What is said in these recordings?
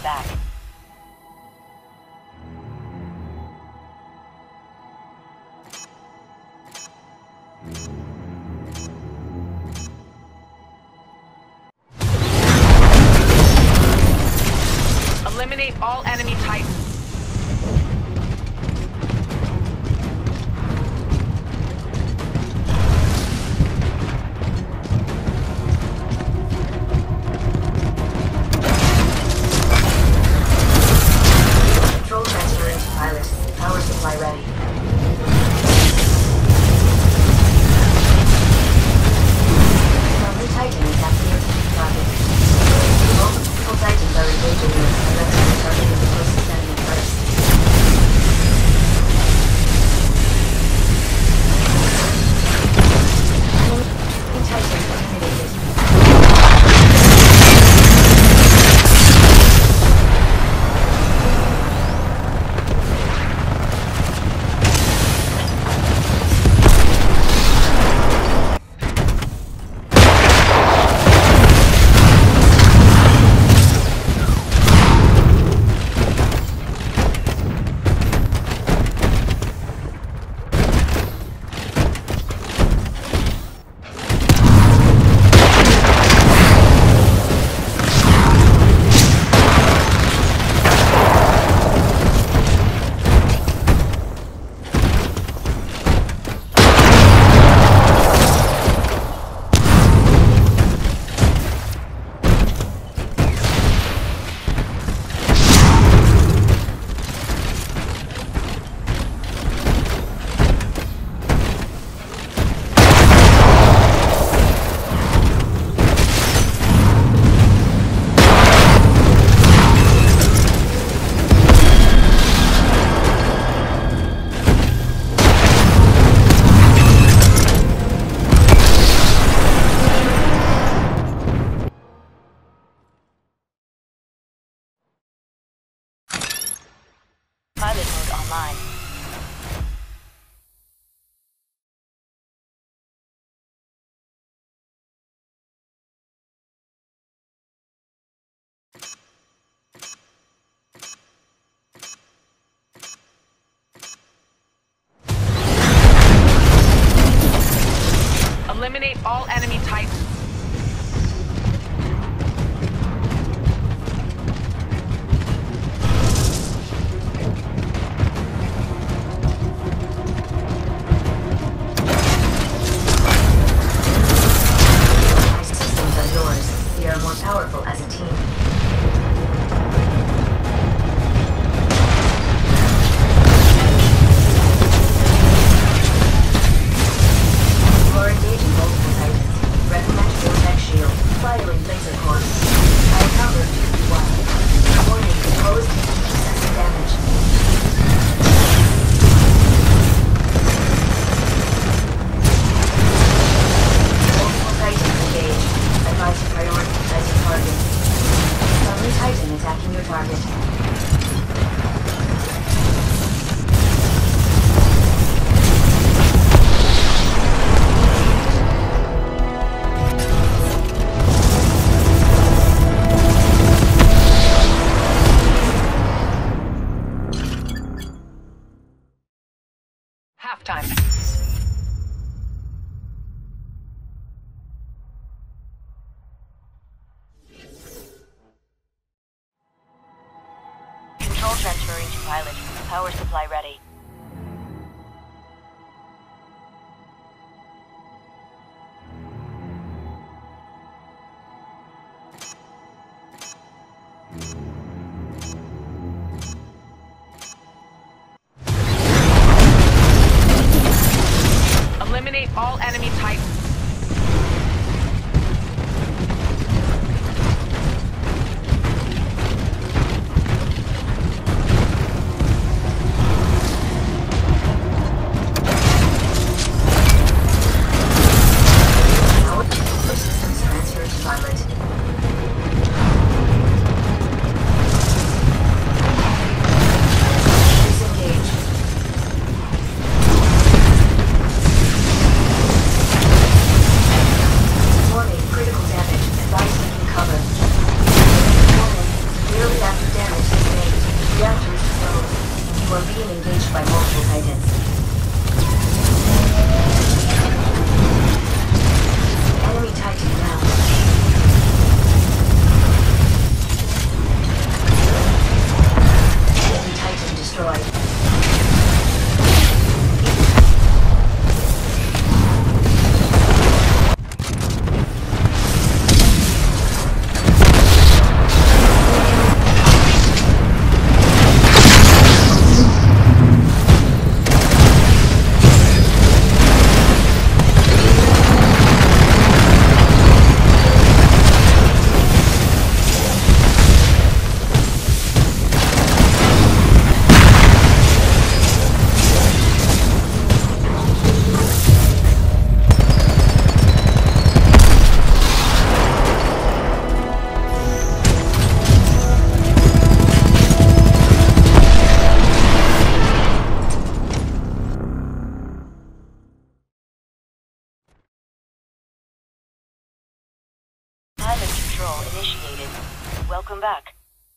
back. Eliminate all enemy Titans. Control transfer into pilot. Power supply ready. Friendly Titan attacking your target. Multiple Titans are engaging you, and let's get targeting the closest enemy first. Enemy Titan eliminated. Pilot mode online. Eliminate all enemy Titans. My systems are yours. We are more powerful as a team. You are engaging multiple Titans. Recommend Vortex Shield. Firing laser core. I encountered 2-1. Warning, exposed. Excessive damage. Multiple Titans engaged. Advise to prioritize your target. Friendly Titan attacking your target. Halftime. Control transferring to pilot. Power supply ready. Eliminate all enemy Titans. Damage sustained. Reactor is exposed. You are being engaged by multiple Titans. Enemy Titan down. Enemy Titan destroyed. Pilot control initiated. Welcome back.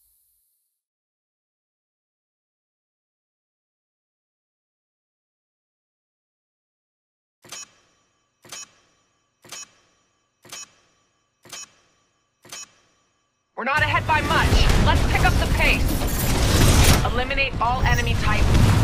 We're not ahead by much. Let's pick up the pace. Eliminate all enemy Titans.